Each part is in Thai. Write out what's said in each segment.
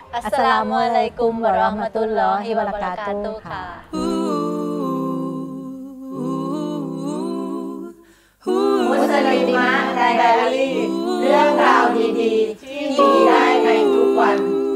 อัสสลามุอะลัยกุมวะเราะห์มะตุลลอฮิวะบะเราะกาตุฮ์ค่ะมุสลิมะไดอารี่เรื่องราวดีๆที่มีได้ในทุกวัน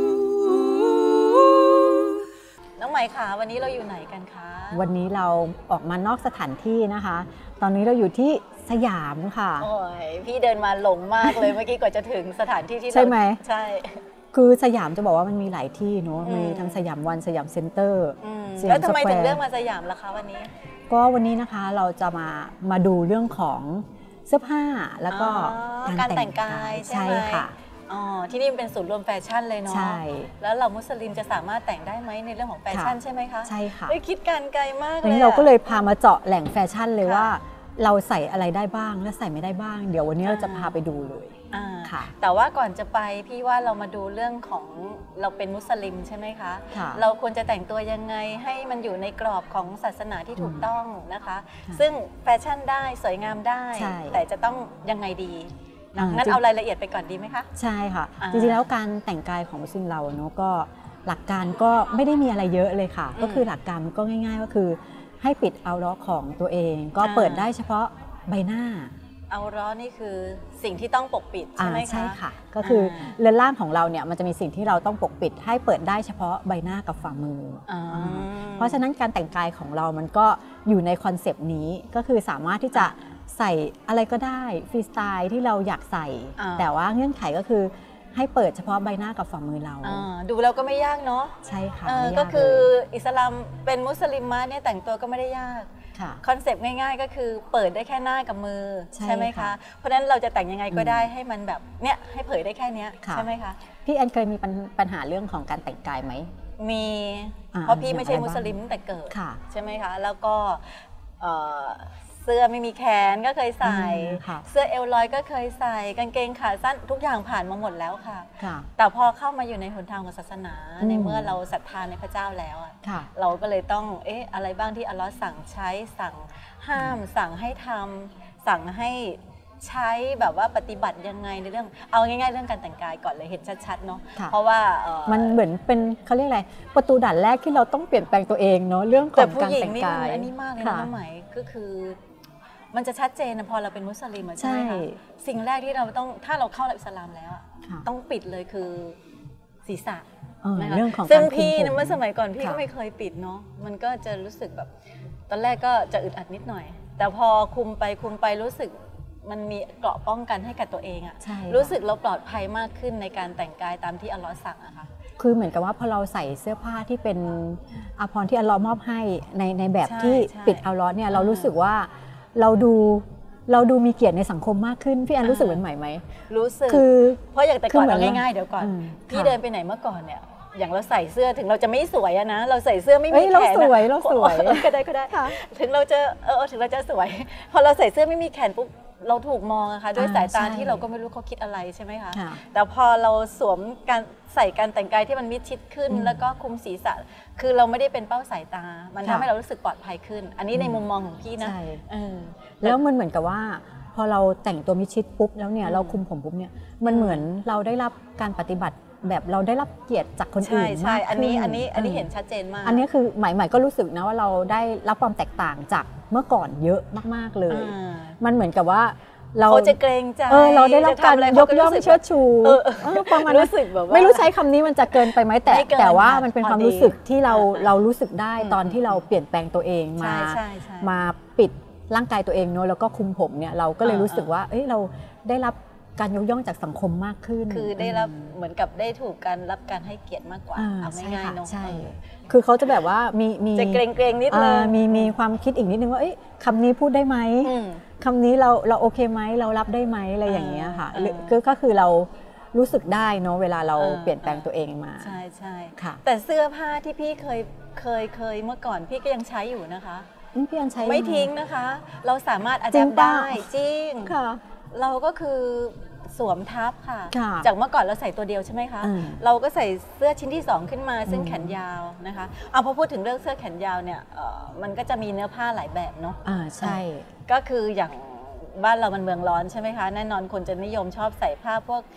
น้องไหมคะวันนี้เราอยู่ไหนกันคะวันนี้เราออกมานอกสถานที่นะคะ ตอนนี้เราอยู่ที่สยามค่ะโอ้ยพี่เดินมาหลงมากเลยเมื่อกี้กว่าจะถึงสถานที่ที่ใช่ไหมใช่คือสยามจะบอกว่ามันมีหลายที่เนาะมีทั้งสยามวันสยามเซ็นเตอร์แล้วทำไมถึงเลือกมาสยามล่ะคะวันนี้ก็วันนี้นะคะเราจะมาดูเรื่องของเสื้อผ้าแล้วก็การแต่งกายใช่ค่ะอ๋อที่นี่เป็นศูนย์รวมแฟชั่นเลยเนาะใช่แล้วเรามุสลิมจะสามารถแต่งได้ไหมในเรื่องของแฟชั่นใช่ไหมคะใช่ค่ะคิดการไกลมากเลยวันนี้เราก็เลยพามาเจาะแหล่งแฟชั่นเลยว่าเราใส่อะไรได้บ้างและใส่ไม่ได้บ้างเดี๋ยววันนี้เราจะพาไปดูเลยค่ะแต่ว่าก่อนจะไปพี่ว่าเรามาดูเรื่องของเราเป็นมุสลิมใช่ไหมคะเราควรจะแต่งตัวยังไงให้มันอยู่ในกรอบของศาสนาที่ถูกต้องนะคะซึ่งแฟชั่นได้สวยงามได้แต่จะต้องยังไงดีงั้นเอารายละเอียดไปก่อนดีไหมคะใช่ค่ะจริงๆแล้วการแต่งกายของมุสลิมเราเนาะก็หลักการก็ไม่ได้มีอะไรเยอะเลยค่ะก็คือหลักการก็ง่ายๆก็คือให้ปิดเอาล้อของตัวเองก็เปิดได้เฉพาะใบหน้าเอาล้อนี่คือสิ่งที่ต้องปกปิดใช่ไหมคะใช่ค่ะก็คือเรือนร่างของเราเนี่ยมันจะมีสิ่งที่เราต้องปกปิดให้เปิดได้เฉพาะใบหน้ากับฝ่ามือเพราะฉะนั้นการแต่งกายของเรามันก็อยู่ในคอนเซปต์นี้ก็คือสามารถที่จะใส่อะไรก็ได้ฟรีสไตล์ที่เราอยากใส่แต่ว่าเงื่อนไขก็คือให้เปิดเฉพาะใบหน้ากับฝ่ามือเราดูแล้วก็ไม่ยากเนาะใช่ค่ะก็คืออิสลามเป็นมุสลิมเนี่ยแต่งตัวก็ไม่ได้ยากคอนเซปต์ง่ายๆก็คือเปิดได้แค่หน้ากับมือใช่ไหมคะเพราะฉะนั้นเราจะแต่งยังไงก็ได้ให้มันแบบเนี้ยให้เผยได้แค่นี้ใช่ไหมคะพี่แอนเคยมีปัญหาเรื่องของการแต่งกายไหมมีเพราะพี่ไม่ใช่มุสลิมตั้งแต่เกิดใช่ไหมคะแล้วก็เสื้อไม่มีแขนก็เคยใส่เสื้อเอวลอยก็เคยใส่กางเกงขาสั้นทุกอย่างผ่านมาหมดแล้วค่ะแต่พอเข้ามาอยู่ในหนทางของศาสนาในเมื่อเราศรัทธาในพระเจ้าแล้วเราก็เลยต้องอะไรบ้างที่อัลเลาะห์สั่งใช้สั่งห้ามสั่งให้ทำสั่งให้ใช้แบบว่าปฏิบัติยังไงในเรื่องเอาง่ายๆเรื่องการแต่งกายก่อนเลยเห็นชัดๆเนาะเพราะว่ามันเหมือนเป็นเขาเรียกอะไรประตูด่านแรกที่เราต้องเปลี่ยนแปลงตัวเองเนาะเรื่องของการแต่งกายอันนี้มากเลยนะหมายก็คือมันจะชัดเจนนะพอเราเป็นมุสลิมใช่ไหมคะสิ่งแรกที่เราต้องถ้าเราเข้าอิสลามแล้วต้องปิดเลยคือศีรษะเรื่องของซึ่งพี่เมื่อสมัยก่อนพี่ก็ไม่เคยปิดเนาะมันก็จะรู้สึกแบบตอนแรกก็จะอึดอัดนิดหน่อยแต่พอคุมไปรู้สึกมันมีเกราะป้องกันให้กับตัวเองอะรู้สึกเราปลอดภัยมากขึ้นในการแต่งกายตามที่อัลเลาะห์สั่งอะค่ะคือเหมือนกับว่าพอเราใส่เสื้อผ้าที่เป็นอาภรณ์ที่อัลเลาะห์มอบให้ในแบบที่ปิดอัลเลาะห์เนี่ยเรารู้สึกว่าเราดูมีเกียรติในสังคมมากขึ้นพี่แอนรู้สึกเหมือนใหม่ไหมรู้สึกคือเพราะอย่างแต่ก่อนเราง่ายๆเดี๋ยวก่อนพี่เดินไปไหนเมื่อก่อนเนี่ยอย่างเราใส่เสื้อถึงเราจะไม่สวยนะเราใส่เสื้อไม่มีแขนเราสวยก็ได้ถึงเราจะสวยพอเราใส่เสื้อไม่มีแขนปุ๊บเราถูกมองอะค่ะด้วยสายตาที่เราก็ไม่รู้เขาคิดอะไรใช่ไหมคะแต่พอเราสวมการใส่การแต่งกายที่มันมิดชิดขึ้นแล้วก็คุมศีรษะคือเราไม่ได้เป็นเป้าสายตามันทำให้เรารู้สึกปลอดภัยขึ้นอันนี้ในมุมมองของพี่นะแล้วมันเหมือนกับว่าพอเราแต่งตัวมิดชิดปุ๊บแล้วเนี่ยเราคุมผมปุ๊บเนี่ยมันเหมือนเราได้รับการปฏิบัติแบบเราได้รับเกียรติจากคนอื่นมากขึ้นอันนี้เห็นชัดเจนมากอันนี้คือใหม่ก็รู้สึกนะว่าเราได้รับความแตกต่างจากเมื่อก่อนเยอะมากๆเลยมันเหมือนกับว่าเขาจะเกรงใจเราได้รับการยกย่องเชิดชูประมาณนั้นไม่รู้ใช้คำนี้มันจะเกินไปไหมแต่ว่ามันเป็นความรู้สึกที่เรารู้สึกได้ตอนที่เราเปลี่ยนแปลงตัวเองมาปิดร่างกายตัวเองเนอะแล้วก็คุมผมเนี่ยเราก็เลยรู้สึกว่าเราได้รับการยกย่องจากสังคมมากขึ้นคือได้รับเหมือนกับได้ถูกการรับการให้เกียรติมากกว่าเอาง่ายๆเนาะใช่คือเขาจะแบบว่ามีจะเกรงนิดนึงมีความคิดอีกนิดนึงว่าคำนี้พูดได้ไหมคำนี้เราโอเคไหมเรารับได้ไหมอะไรอย่างเงี้ยค่ะก็คือเรารู้สึกได้เนาะเวลาเราเปลี่ยนแปลงตัวเองมาใช่ค่ะแต่เสื้อผ้าที่พี่เคยเมื่อก่อนพี่ก็ยังใช้อยู่นะคะพี่ยังใช้ไม่ทิ้งนะคะเราสามารถอัดแอปได้จริงเราก็คือสวมทับค่ะจากเมื่อก่อนเราใส่ตัวเดียวใช่ไหมคะเราก็ใส่เสื้อชิ้นที่2ขึ้นมาซึ่งแขนยาวนะคะพอพูดถึงเรื่องเสื้อแขนยาวเนี่ยมันก็จะมีเนื้อผ้าหลายแบบเนาะใช่ก็คืออย่างบ้านเรามันเมืองร้อนใช่ไหมคะแน่นอนคนจะนิยมชอบใส่ผ้าพวก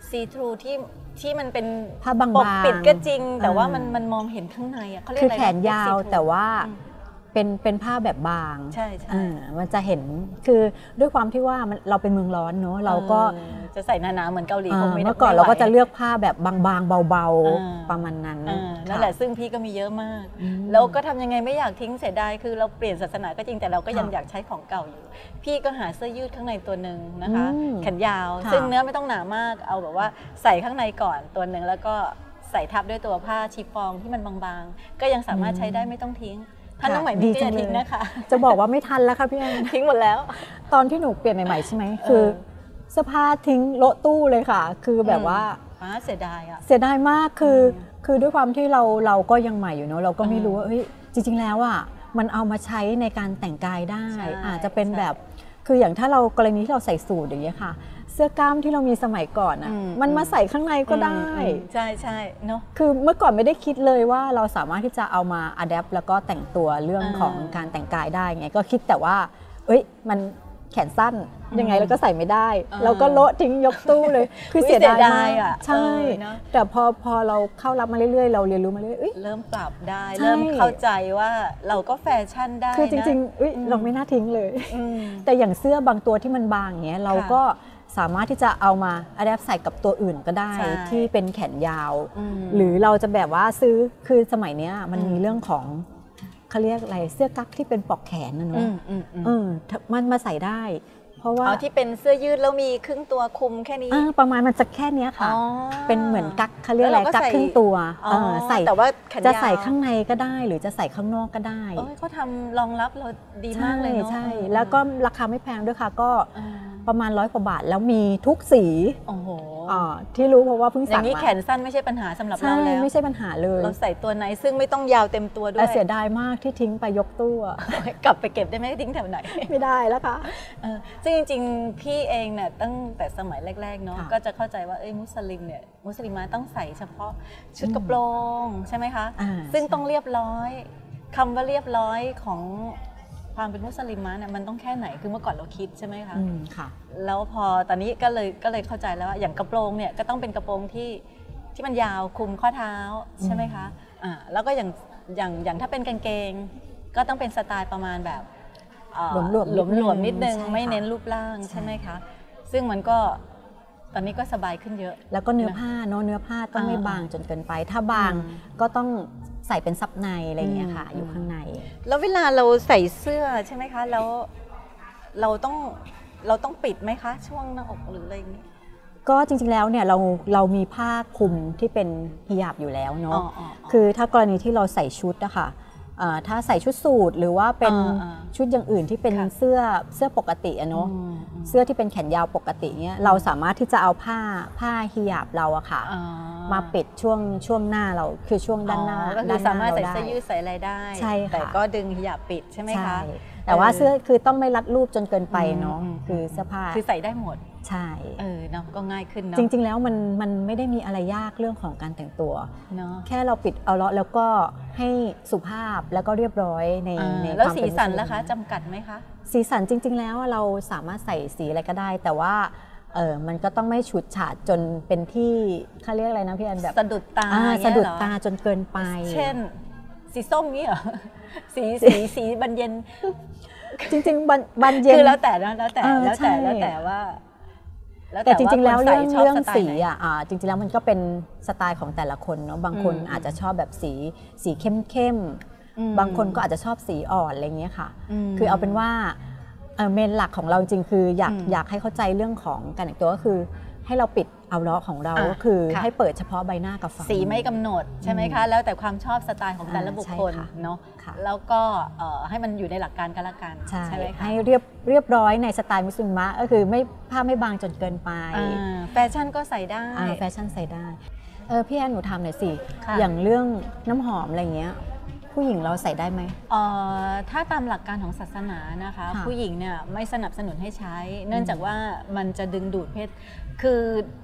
ซีทรูที่มันเป็นผ้าบางๆปกปิดก็จริง แต่ว่ามันมองเห็นข้างในอ่ะเขาเรียกคืออะไรนะแขนยาว see through แต่ว่าเป็นผ้าแบบบางใช่มันจะเห็นคือด้วยความที่ว่าเราเป็นเมืองร้อนเนอะเราก็จะใส่หนาๆเหมือนเกาหลีคงไม่ได้เมื่อก่อนเราก็จะเลือกผ้าแบบบางๆเบาๆประมาณนั้นนั่นแหละซึ่งพี่ก็มีเยอะมากแล้วก็ทำยังไงไม่อยากทิ้งเสียดายคือเราเปลี่ยนศาสนาก็จริงแต่เราก็ยังอยากใช้ของเก่าอยู่พี่ก็หาเสื้อยืดข้างในตัวหนึ่งนะคะแขนยาวซึ่งเนื้อไม่ต้องหนามากเอาแบบว่าใส่ข้างในก่อนตัวหนึ่งแล้วก็ใส่ทับด้วยตัวผ้าชีฟองที่มันบางๆก็ยังสามารถใช้ได้ไม่ต้องทิ้งถ้าน้องใหม่ดีจะทิ้งนะคะจะบอกว่าไม่ทันแล้วค่ะพี่แอนทิ้งหมดแล้วตอนที่หนูเปลี่ยนใหม่ๆใช่ไหมคือเสื้อผ้าทิ้งโละตู้เลยค่ะคือแบบว่าเสียดายอะเสียดายมากคือด้วยความที่เราก็ยังใหม่อยู่เนาะเราก็ไม่รู้ว่าเฮ้ยจริงๆแล้วอ่ะมันเอามาใช้ในการแต่งกายได้อาจจะเป็นแบบคืออย่างถ้าเรากรณีที่เราใส่สูทอย่างเงี้ยค่ะเสื้อกล้ามที่เรามีสมัยก่อนอ่ะมันมาใส่ข้างในก็ได้ใช่เนาะคือเมื่อก่อนไม่ได้คิดเลยว่าเราสามารถที่จะเอามาอัดแอปแล้วก็แต่งตัวเรื่องของการแต่งกายได้ไงก็คิดแต่ว่าเอ้ยมันแขนสั้นยังไงเราก็ใส่ไม่ได้เราก็โละทิ้งยกตู้เลยคือเสียดายมากใช่แต่พอเราเข้ารับมาเรื่อยๆเราเรียนรู้มาเรื่อยเริ่มปรับได้เริ่มเข้าใจว่าเราก็แฟชั่นได้คือจริงๆเราไม่น่าทิ้งเลยแต่อย่างเสื้อบางตัวที่มันบางอย่างเงี้ยเราก็สามารถที่จะเอามาอัดแอปใส่กับตัวอื่นก็ได้ที่เป็นแขนยาวหรือเราจะแบบว่าซื้อคือสมัยเนี้ยมันมีเรื่องของเขาเรียกอะไรเสื้อกั๊กที่เป็นปลอกแขนนะเนาะมันมาใส่ได้เพราะว่าที่เป็นเสื้อยืดแล้วมีครึ่งตัวคุมแค่นี้ประมาณมันจะแค่นี้ค่ะเป็นเหมือนกั๊กเขาเรียกอะไรกั๊กครึ่งตัวใส่แต่ว่าจะใส่ข้างในก็ได้หรือจะใส่ข้างนอกก็ได้เขาทำรองรับเราดีมากเลยเนาะใช่แล้วก็ราคาไม่แพงด้วยค่ะก็ประมาณ100 กว่าบาทแล้วมีทุกสีที่รู้เพราะว่าเพิ่งสั่งมาอย่างนี้แขนสั้นไม่ใช่ปัญหาสำหรับเราแล้วไม่ใช่ปัญหาเลยเราใส่ตัวไหนซึ่งไม่ต้องยาวเต็มตัวด้วยเสียดายมากที่ทิ้งไปยกตู้กลับไปเก็บได้ไหมทิ้งแถวไหนไม่ได้แล้วค่ะซึ่งจริงๆพี่เองเนี่ยตั้งแต่สมัยแรกๆเนาะก็จะเข้าใจว่ามุสลิมต้องใส่เฉพาะชุดกระโปรงใช่ไหมคะซึ่งต้องเรียบร้อยคำว่าเรียบร้อยของความเป็นมุสลิมเนี่ยมันต้องแค่ไหนคือเมื่อก่อนเราคิดใช่ไหมคะค่ะแล้วพอตอนนี้ก็เลยเข้าใจแล้วว่าอย่างกระโปรงเนี่ยก็ต้องเป็นกระโปรงที่มันยาวคลุมข้อเท้าใช่ไหมคะแล้วก็อย่างถ้าเป็นกางเกงก็ต้องเป็นสไตล์ประมาณแบบหลวมนิดนึงไม่เน้นรูปร่างใช่ไหมคะซึ่งมันก็ตอนนี้ก็สบายขึ้นเยอะแล้วก็เนื้อผ้าเนาะเนื้อผ้าต้องไม่บางจนเกินไปถ้าบางก็ต้องใส่เป็นซับในอะไรอย่างเงี้ยค่ะอยู่ข้างในแล้วเวลาเราใส่เสื้อใช่ไหมคะแล้วเราต้องปิดไหมคะช่วงหน้าอกหรืออะไรอย่างนี้ก็จริงๆแล้วเนี่ยเรามีผ้าคลุมที่เป็นฮิญาบอยู่แล้วเนาะคือถ้ากรณีที่เราใส่ชุดอะค่ะถ้าใส่ชุดสูทหรือว่าเป็นชุดอย่างอื่นที่เป็นเสื้อปกติอะเนาะเสื้อที่เป็นแขนยาวปกติเนี้ยเราสามารถที่จะเอาผ้าฮิญาบเราอะค่ะมาปิดช่วงหน้าเราคือช่วงด้านหน้าก็คือสามารถใส่เสื้อยืดใส่อะไรได้ใช่แต่ก็ดึงฮิญาบปิดใช่ไหมคะแต่ว่าเสื้อคือต้องไม่รัดรูปจนเกินไปเนาะคือเสื้อผ้าคือใส่ได้หมดใช่เนาะก็ง่ายขึ้นเนาะจริงๆแล้วมันไม่ได้มีอะไรยากเรื่องของการแต่งตัวเนาะแค่เราปิดเอาละแล้วก็ให้สุภาพแล้วก็เรียบร้อยในแล้วสีสันล่ะคะจำกัดไหมคะสีสันจริงๆแล้วเราสามารถใส่สีอะไรก็ได้แต่ว่ามันก็ต้องไม่ฉูดฉาดจนเป็นที่เขาเรียกอะไรนะพี่แอนแบบสะดุดตาสะดุดตาจนเกินไปเช่นสีส้มนี่เหรอสีบานเย็นจริงๆบานเย็นคือแล้วแต่ว่าแต่จริงๆแล้วเรื่องสีจริงๆแล้วมันก็เป็นสไตล์ของแต่ละคนเนาะบางคนอาจจะชอบแบบสีเข้มบางคนก็อาจจะชอบสีอ่อนอะไรเงี้ยค่ะคือเอาเป็นว่าเมนหลักของเราจริงคืออยากให้เข้าใจเรื่องของการแต่งตัวก็คือให้เราปิดเอาล้อของเราก็คือให้เปิดเฉพาะใบหน้ากับฝั่งสีไม่กำหนดใช่ไหมคะแล้วแต่ความชอบสไตล์ของแต่ละบุคคลเนาะแล้วก็ให้มันอยู่ในหลักการกันละกันใช่ไหมคะให้เรียบร้อยในสไตล์มุสลิมะก็คือผ้าไม่บางจนเกินไปแฟชั่นก็ใส่ได้แฟชั่นใส่ได้พี่แอนหนูทำหน่อยสิอย่างเรื่องน้ำหอมอะไรเงี้ยผู้หญิงเราใส่ได้ไหมถ้าตามหลักการของศาสนานะคะผู้หญิงเนี่ยไม่สนับสนุนให้ใช้เนื่องจากว่ามันจะดึงดูดเพศคือ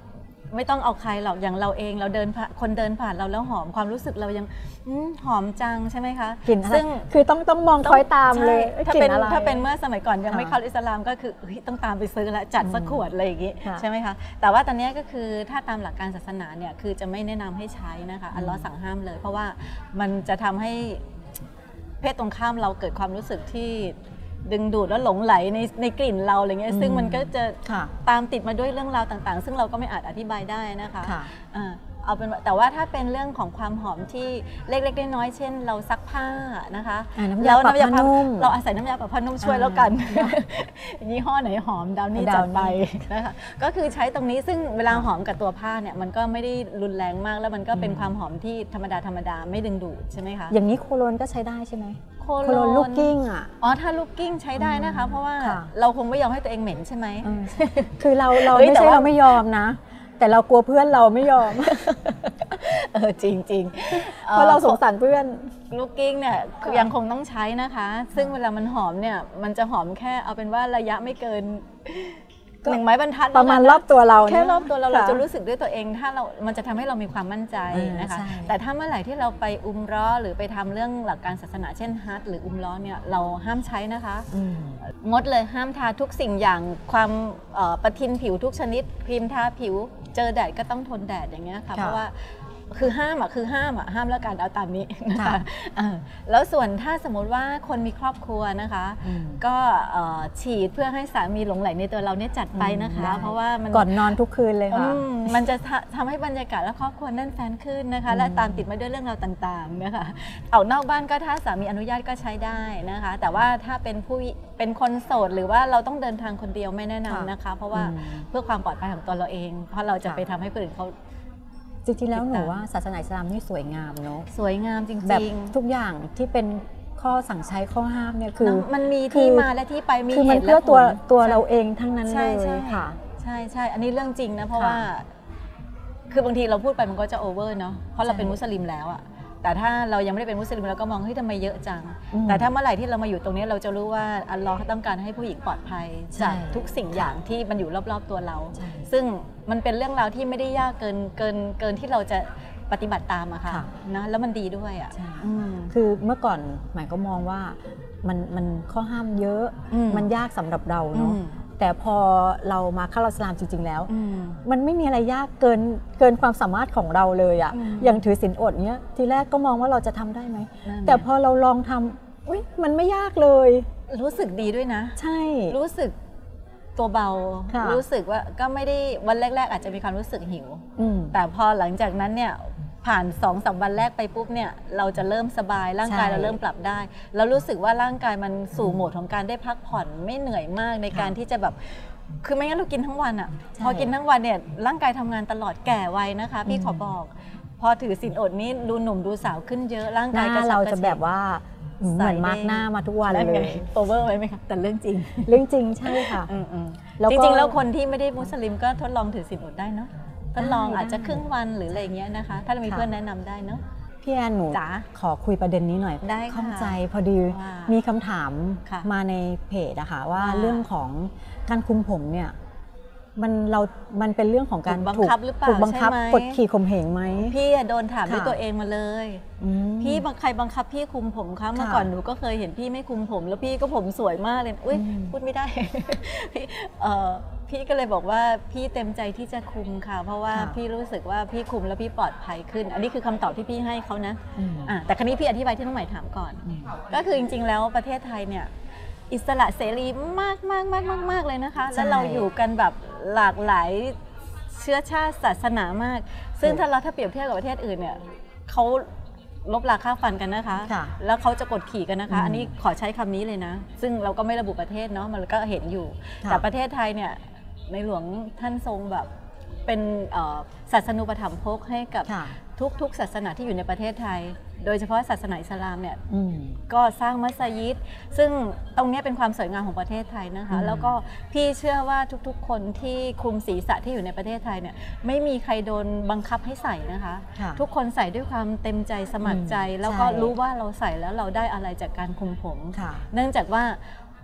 ไม่ต้องเอาใครหรอกอย่างเราเองเราเดินคนเดินผ่านเราแล้วหอมความรู้สึกเรายังหอมจังใช่ไหมคะกลิ่นอะไรซึ่งคือต้องมองคอยตามเลยถ้ากลิ่นอะไรถ้าเป็นเมื่อสมัยก่อนยังไม่เข้าอิสลามก็คือต้องตามไปซื้อแล้วจัดสักขวดอะไรอย่างงี้ใช่ไหมคะแต่ว่าตอนนี้ก็คือถ้าตามหลักการศาสนาเนี่ยคือจะไม่แนะนำให้ใช้นะคะอัลเลาะห์สั่งห้ามเลยเพราะว่ามันจะทำให้เพศตรงข้ามเราเกิดความรู้สึกที่ดึงดูดแล้วหลงไหลในกลิ่นเราอะไรเงี้ยซึ่งมันก็จะตามติดมาด้วยเรื่องราวต่างๆซึ่งเราก็ไม่อาจอธิบายได้นะคะเอาเป็นแต่ว่าถ้าเป็นเรื่องของความหอมที่เล็กๆน้อยๆเช่นเราซักผ้านะคะแล้วน้ำยาปรับผ้านุ่มเราอาศัยน้ำยาปรับผ้านุ่มช่วยแล้วกันยี่ห้อไหนหอมดาวนี่จัดไปนะคะก็คือใช้ตรงนี้ซึ่งเวลาหอมกับตัวผ้าเนี่ยมันก็ไม่ได้รุนแรงมากแล้วมันก็เป็นความหอมที่ธรรมดาไม่ดึงดูดใช่ไหมคะอย่างนี้โคโลนก็ใช้ได้ใช่ไหมโคโลนลูกกิ้งอ่ะถ้าลูกกิ้งใช้ได้นะคะเพราะว่าเราคงไม่ยอมให้ตัวเองเหม็นใช่ไหมคือเราไม่ใช่เราไม่ยอมนะแต่เรากลัวเพื่อนเราไม่ยอมจริงเพราะเราสงสารเพื่อนลูกกิ้งเนี่ยยังคงต้องใช้นะคะซึ่งเวลามันหอมเนี่ยมันจะหอมแค่เอาเป็นว่าระยะไม่เกิน1 ไม้บรรทัดประมาณรอบตัวเราแค่รอบตัวเราจะรู้สึกด้วยตัวเองถ้ามันจะทำให้เรามีความมั่นใจนะคะแต่ถ้าเมื่อไหร่ที่เราไปอุมเราะห์หรือไปทำเรื่องหลักการศาสนาเช่นฮัจญ์หรืออุมเราะห์เนี่ยเราห้ามใช้นะคะงดเลยห้ามทาทุกสิ่งอย่างความประทินผิวทุกชนิดครีมทาผิวเจอแดดก็ต้องทนแดดอย่างเงี้ยค่ะเพราะว่าคือห้ามแล้วกันเอาตามนี้นะคะแล้วส่วนถ้าสมมติว่าคนมีครอบครัวนะคะก็ฉีดเพื่อให้สามีหลงไหลในตัวเราเนี่ยจัดไปนะคะเพราะว่ามันก่อนนอนทุกคืนเลยค่ะมันจะทำให้บรรยากาศและครอบครัวแน่นแฟนขึ้นนะคะและตามติดมาด้วยเรื่องราวต่างๆนะคะเอานอกบ้านก็ถ้าสามีอนุญาตก็ใช้ได้นะคะแต่ว่าถ้าเป็นคนโสดหรือว่าเราต้องเดินทางคนเดียวไม่แนะนำนะคะเพราะว่าเพื่อความปลอดภัยของตัวเราเองเพราะเราจะไปทำให้คนอื่นเขาจริงๆแล้วหนูว่าศาสนาอิสลามนี่สวยงามเนาะสวยงามจริงๆแบบทุกอย่างที่เป็นข้อสั่งใช้ข้อห้ามเนี่ยคือมันมีที่มาและที่ไปมีเหตุและผลตัวเราเองทั้งนั้นเลยค่ะใช่อันนี้เรื่องจริงนะเพราะว่าคือบางทีเราพูดไปมันก็จะโอเวอร์เนาะเพราะเราเป็นมุสลิมแล้วอะแต่ถ้าเรายังไม่ได้เป็นมุสลิมเราก็มองเฮ้ยทำไมเยอะจังแต่ถ้าเมื่อไหร่ที่เรามาอยู่ตรงนี้เราจะรู้ว่าอัลลอฮ์ต้องการให้ผู้หญิงปลอดภัยจากทุกสิ่งอย่างที่มันอยู่รอบๆตัวเราซึ่งมันเป็นเรื่องราวที่ไม่ได้ยากเกินที่เราจะปฏิบัติตามอะค่ะนะแล้วมันดีด้วยอะคือเมื่อก่อนหมายก็มองว่ามันข้อห้ามเยอะมันยากสำหรับเราเนาะแต่พอเรามาเข้าอิสลามจริงๆแล้วมันไม่มีอะไรยากเกินความสามารถของเราเลยอะอย่างถือศีลอดเนี้ยทีแรกก็มองว่าเราจะทำได้ไหมแต่พอเราลองทำอุ๊ยมันไม่ยากเลยรู้สึกดีด้วยนะใช่รู้สึกตัวเบารู้สึกว่าก็ไม่ได้วันแรกๆอาจจะมีความรู้สึกหิวแต่พอหลังจากนั้นเนี่ยผ่าน 2-3 วันแรกไปปุ๊บเนี่ยเราจะเริ่มสบายร่างกายเราเริ่มปรับได้แล้วรู้สึกว่าร่างกายมันสู่โหมดของการได้พักผ่อนไม่เหนื่อยมากในการที่จะแบบคือไม่งั้นเรากินทั้งวันอ่ะพอกินทั้งวันเนี่ยร่างกายทำงานตลอดแก่วัยนะคะพี่ขอบอกพอถือศีลอดนี้ดูหนุ่มดูสาวขึ้นเยอะร่างกายก็เราจะแบบว่าเหมือนมาร์กหน้ามาทุกวันเลยโอเวอร์ไหมคะแต่เรื่องจริงใช่ค่ะจริงๆแล้วคนที่ไม่ได้มุสลิมก็ทดลองถือศีลอดได้เนาะทดลองอาจจะครึ่งวันหรืออะไรเงี้ยนะคะถ้าเรามีเพื่อนแนะนำได้เนาะพี่แอนหนูขอคุยประเด็นนี้หน่อยได้ข้องใจพอดีมีคำถามมาในเพจอะค่ะว่าเรื่องของการคุมผมเนี่ยมันเป็นเรื่องของการถูกบังคับหรือเปล่าถูกบังคับกดขี่ข่มเหงไหมพี่โดนถามด้วยตัวเองมาเลยพี่ใครบังคับพี่คุมผมคะเมื่อก่อนหนูก็เคยเห็นพี่ไม่คุมผมแล้วพี่ก็ผมสวยมากเลยอุ้ยพูดไม่ได้พี่ก็เลยบอกว่าพี่เต็มใจที่จะคุมค่ะเพราะว่าพี่รู้สึกว่าพี่คุมแล้วพี่ปลอดภัยขึ้นอันนี้คือคำตอบที่พี่ให้เขานะแต่ครั้นี้พี่อธิบายที่น้องใหม่ถามก่อนก็คือจริงๆแล้วประเทศไทยเนี่ยอิสระเสรีมากเลยนะคะแล้วเราอยู่กันแบบหลากหลายเชื้อชาติศาสนามากซึ่งถ้าเปรียบเทียบกับประเทศอื่นเนี่ยเขาลบราค่าฟันกันนะคะแล้วเขาจะกดขี่กันนะคะอันนี้ขอใช้คำนี้เลยนะซึ่งเราก็ไม่ระบุประเทศเนาะมันก็เห็นอยู่แต่ประเทศไทยเนี่ยในหลวงท่านทรงแบบเป็นศาสนูปถัมภกให้กับทุกศาสนาที่อยู่ในประเทศไทยโดยเฉพาะศาสนาอิสลามเนี่ยก็สร้างมัสยิดซึ่งตรงนี้เป็นความสวยงามของประเทศไทยนะคะแล้วก็พี่เชื่อว่าทุกๆคนที่คลุมศีรษะที่อยู่ในประเทศไทยเนี่ยไม่มีใครโดนบังคับให้ใส่นะคะทุกคนใส่ด้วยความเต็มใจสมัครใจแล้วก็รู้ว่าเราใส่แล้วเราได้อะไรจากการคลุมผมเนื่องจากว่า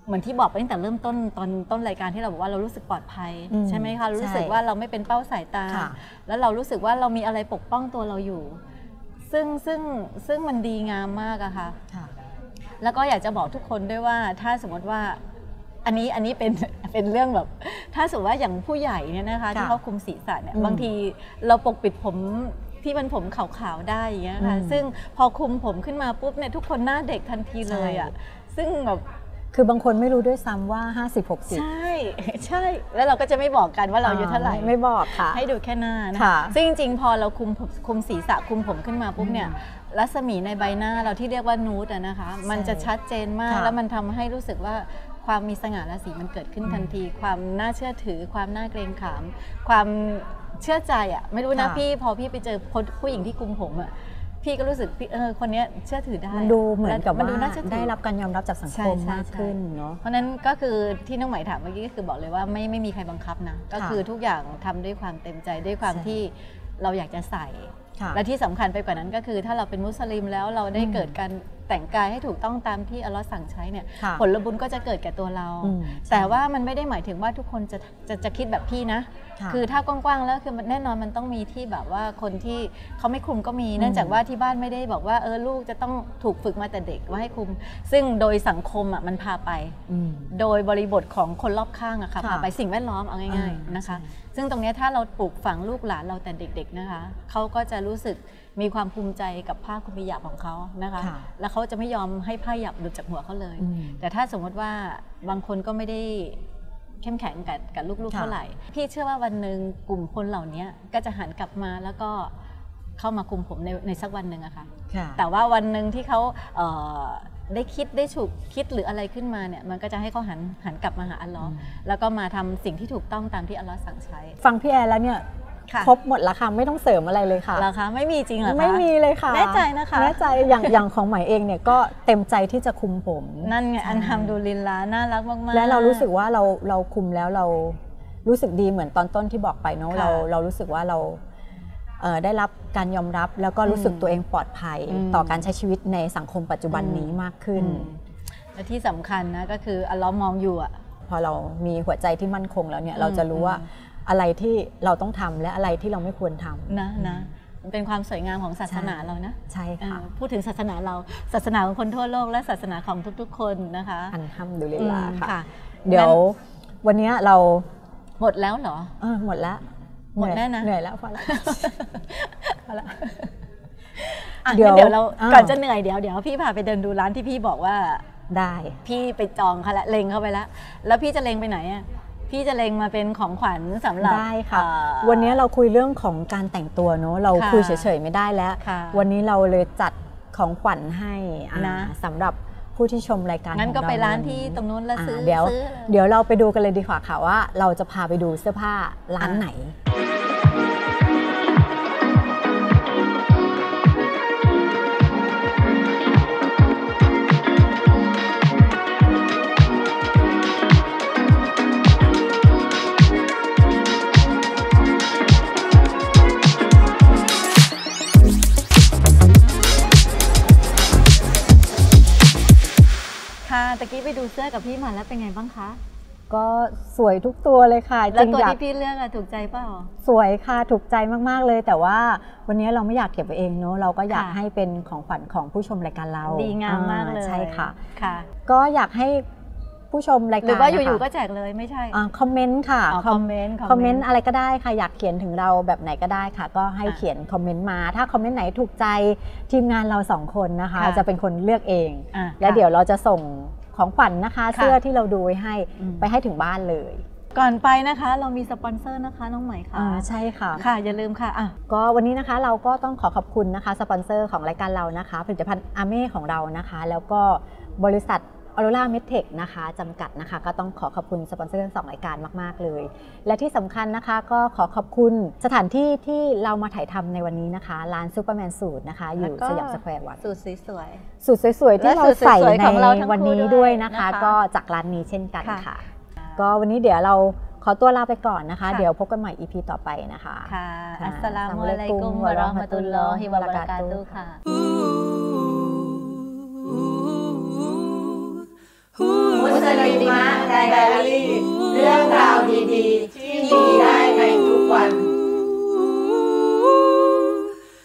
เหมือนที่บอกไปตั้งแต่เริ่มต้นตอนต้นรายการที่เราบอกว่าเรารู้สึกปลอดภัยใช่ไหมคะรู้สึกว่าเราไม่เป็นเป้าสายตาแล้วเรารู้สึกว่าเรามีอะไรปกป้องตัวเราอยู่ซึ่งมันดีงามมากอะค่ะแล้วก็อยากจะบอกทุกคนด้วยว่าถ้าสมมติว่าอันนี้เป็นเรื่องแบบถ้าสมมติว่าอย่างผู้ใหญ่เนี่ยนะคะที่เขาคุมศีรษะเนี่ยบางทีเราปกปิดผมที่มันผมขาวๆได้อย่างเงี้ยค่ะซึ่งพอคุมผมขึ้นมาปุ๊บเนี่ยทุกคนหน้าเด็กทันทีเลยอะซึ่งแบบคือบางคนไม่รู้ด้วยซ้ำว่า50-60 ใช่แล้วเราก็จะไม่บอกกันว่าเราอายุเท่าไหร่ไม่บอกค่ะให้ดูแค่หน้านะซึ่งจริงๆพอเราคุมศีรษะคุมผมขึ้นมาปุ๊บเนี่ยรัศมีในใบหน้าเราที่เรียกว่านูดนะคะมันจะชัดเจนมากแล้วมันทำให้รู้สึกว่าความมีสง่าราศีมันเกิดขึ้นทันทีความน่าเชื่อถือความน่าเกรงขามความเชื่อใจอ่ะไม่รู้นะพี่พอพี่ไปเจอผู้หญิงที่คุมผมอ่ะพี่ก็รู้สึกคนนี้เชื่อถือได้มันดูเหมือนกับว่าได้รับการยอมรับจากสังคมมากขึ้นเนาะเพราะนั้นก็คือที่น้องไหมถามเมื่อกี้ก็คือบอกเลยว่าไม่มีใครบังคับนะก็คือทุกอย่างทำด้วยความเต็มใจด้วยความที่เราอยากจะใส่และที่สำคัญไปกว่านั้นก็คือถ้าเราเป็นมุสลิมแล้วเราได้เกิดการแต่งกายให้ถูกต้องตามที่อัลเลาะห์สั่งใช้เนี่ยผลบุญก็จะเกิดแก่ตัวเราแต่ว่ามันไม่ได้หมายถึงว่าทุกคนจะคิดแบบพี่นะคือถ้ากว้างๆแล้วคือแน่นอนมันต้องมีที่แบบว่าคนที่เขาไม่คุมก็มีเนื่องจากว่าที่บ้านไม่ได้บอกว่าลูกจะต้องถูกฝึกมาแต่เด็กว่าให้คุมซึ่งโดยสังคมมันพาไปโดยบริบทของคนรอบข้างอะค่ะพาไปสิ่งแวดล้อมเอาง่ายๆนะคะซึ่งตรงนี้ถ้าเราปลูกฝังลูกหลานเราแต่เด็กๆนะคะเขาก็จะรู้สึกมีความภูมิใจกับผ้าคลุมฮิญาบของเขานะคะแล้วเขาจะไม่ยอมให้ผ้าฮิญาบหลุดจากหัวเขาเลยแต่ถ้าสมมติว่าบางคนก็ไม่ได้เข้มแข็งกับลูกๆเท่าไหร่พี่เชื่อว่าวันหนึ่งกลุ่มคนเหล่านี้ก็จะหันกลับมาแล้วก็เข้ามาคุมผมในสักวันหนึ่งอะค่ะแต่ว่าวันหนึ่งที่เขาได้ฉุกคิดหรืออะไรขึ้นมาเนี่ยมันก็จะให้เขาหันกลับมาหาอัลเลาะห์แล้วก็มาทำสิ่งที่ถูกต้องตามที่อัลเลาะห์สั่งใช้ฟังพี่แอนแล้วเนี่ยครบหมดแล้วค่ะไม่ต้องเสริมอะไรเลยค่ะเหรอคะไม่มีจริงเหรอคะไม่มีเลยค่ะแน่ใจนะคะแน่ใจอย่างของใหม่เองเนี่ยก็เต็มใจที่จะคุมผมนั่นไงอันฮัมดุลิลลาห์น่ารักมากๆและเรารู้สึกว่าเราคุมแล้วเรารู้สึกดีเหมือนตอนต้นที่บอกไปเนาะเรารู้สึกว่าเราได้รับการยอมรับแล้วก็รู้สึกตัวเองปลอดภัยต่อการใช้ชีวิตในสังคมปัจจุบันนี้มากขึ้นและที่สำคัญนะก็คืออัลเลาะห์มองอยู่อะพอเรามีหัวใจที่มั่นคงแล้วเนี่ยเราจะรู้ว่าอะไรที่เราต้องทำและอะไรที่เราไม่ควรทำนะมันเป็นความสวยงามของศาสนาเรานะใช่ค่ะพูดถึงศาสนาเราศาสนาของคนทั่วโลกและศาสนาของทุกๆคนนะคะอัลฮัมดุลิลลาห์ค่ะเดี๋ยววันนี้เราหมดแล้วเหรอหมดแล้วหมดแน่นะเหนื่อยแล้วพอแล้วเดี๋ยวเราก่อนจะเหนื่อยเดี๋ยวพี่พาไปเดินดูร้านที่พี่บอกว่าได้พี่ไปจองเขาละเล็งเข้าไปแล้วพี่จะเล็งไปไหนอ่ะพี่จะเล็งมาเป็นของขวัญสำหรับได้ค่ะวันนี้เราคุยเรื่องของการแต่งตัวเนอะเราคุยเฉยๆไม่ได้แล้ววันนี้เราเลยจัดของขวัญให้นะสำหรับผู้ที่ชมรายการงั้นก็ไปร้านที่ตรงนู้นแล้วซื้อเดี๋ยวเราไปดูกันเลยดีกว่าค่ะว่าเราจะพาไปดูเสื้อผ้าร้านไหนตะกี้ไปดูเสื้อกับพี่มาแล้วเป็นไงบ้างคะก็สวยทุกตัวเลยค่ะแล้วตัวที่พี่เลือกถูกใจเปล่าสวยค่ะถูกใจมากๆเลยแต่ว่าวันนี้เราไม่อยากเก็บไว้เองเนาะเราก็อยากให้เป็นของขวัญของผู้ชมรายการเราดีงามมากเลยใช่ค่ะก็อยากให้ผู้ชมรายการหรือว่าอยู่ๆก็แจกเลยไม่ใช่คอมเมนต์ค่ะคอมเมนต์อะไรก็ได้ค่ะอยากเขียนถึงเราแบบไหนก็ได้ค่ะก็ให้เขียนคอมเมนต์มาถ้าคอมเมนต์ไหนถูกใจทีมงานเรา2คนนะคะจะเป็นคนเลือกเองและเดี๋ยวเราจะส่งของขวัญนะคะเสื้อที่เราดูไว้ให้ไปให้ถึงบ้านเลยก่อนไปนะคะเรามีสปอนเซอร์นะคะน้องใหม่ค่ะใช่ค่ะค่ะอย่าลืมค่ะก็วันนี้นะคะเราก็ต้องขอบคุณนะคะสปอนเซอร์ของรายการเรานะคะผลิตภัณฑ์อาเม่ของเรานะคะแล้วก็บริษัทออโรราเมดเทคนะคะจำกัดนะคะก็ต้องขอบคุณสปอนเซอร์ทั้ง2รายการมากๆเลยและที่สำคัญนะคะก็ขอบคุณสถานที่ที่เรามาถ่ายทำในวันนี้นะคะร้านซูเปอร์แมนสูตรนะคะอยู่สยามสแควร์วันสูตรสวยๆที่เราใส่ในวันนี้ด้วยนะคะก็จากร้านนี้เช่นกันค่ะก็วันนี้เดี๋ยวเราขอตัวลาไปก่อนนะคะเดี๋ยวพบกันใหม่ EP ต่อไปนะคะค่ะอัสสลามุอะลัยกุมวะเราะห์มะตุลลอฮิวะบะเราะกาตุฮ์ค่ะมุสลิมะไดอารี่เรื่องราวดีๆ